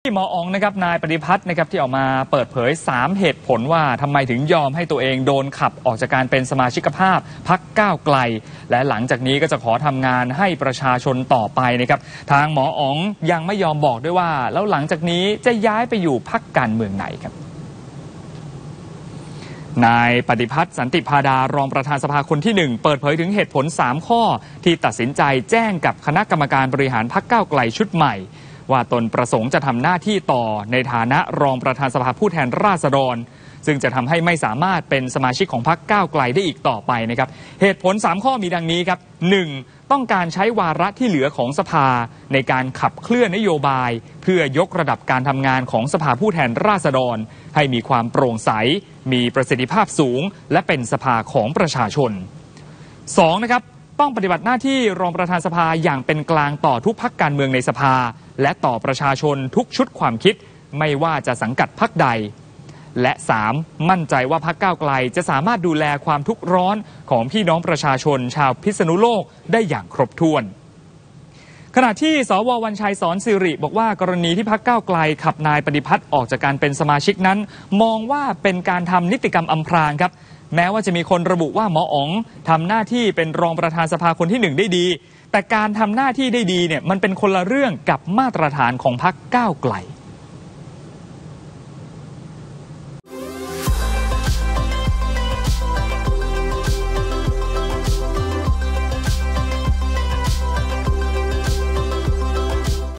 ที่หมออ๋องนะครับนายปฏิพัฒน์นะครับที่ออกมาเปิดเผย3เหตุผลว่าทำไมถึงยอมให้ตัวเองโดนขับออกจากการเป็นสมาชิกภาพพรรคก้าวไกลและหลังจากนี้ก็จะขอทำงานให้ประชาชนต่อไปนะครับทางหมออ๋องยังไม่ยอมบอกด้วยว่าแล้วหลังจากนี้จะย้ายไปอยู่พรรคการเมืองไหนครับนายปฏิพัฒน์สันติพาดารองประธานสภาคนที่1เปิดเผยถึงเหตุผล3ข้อที่ตัดสินใจแจ้งกับคณะกรรมการบริหารพรรคก้าวไกลชุดใหม่ว่าตนประสงค์จะทำหน้าที่ต่อในฐานะรองประธานสภาผู้แทนราษฎรซึ่งจะทำให้ไม่สามารถเป็นสมาชิกของพรรคก้าวไกลได้อีกต่อไปนะครับเหตุผล3ข้อมีดังนี้ครับ 1. ต้องการใช้วาระที่เหลือของสภาในการขับเคลื่อนนโยบายเพื่อยกระดับการทำงานของสภาผู้แทนราษฎรให้มีความโปร่งใสมีประสิทธิภาพสูงและเป็นสภาของประชาชน 2. นะครับต้องปฏิบัติหน้าที่รองประธานสภาอย่างเป็นกลางต่อทุกพรรคการเมืองในสภาและต่อประชาชนทุกชุดความคิดไม่ว่าจะสังกัดพรรคใดและ 3. มั่นใจว่าพรรคก้าวไกลจะสามารถดูแลความทุกข์ร้อนของพี่น้องประชาชนชาวพิษณุโลกได้อย่างครบถ้วนขณะที่สว.วรรณชัยสอนสิริบอกว่ากรณีที่พรรคก้าวไกลขับนายปฏิพัฒน์ออกจากการเป็นสมาชิกนั้นมองว่าเป็นการทำนิติกรรมอำพรางครับแม้ว่าจะมีคนระบุว่าหมออ๋องทำหน้าที่เป็นรองประธานสภาคนที่1ได้ดีแต่การทำหน้าที่ได้ดีเนี่ยมันเป็นคนละเรื่องกับมาตรฐานของพรรคก้าวไกล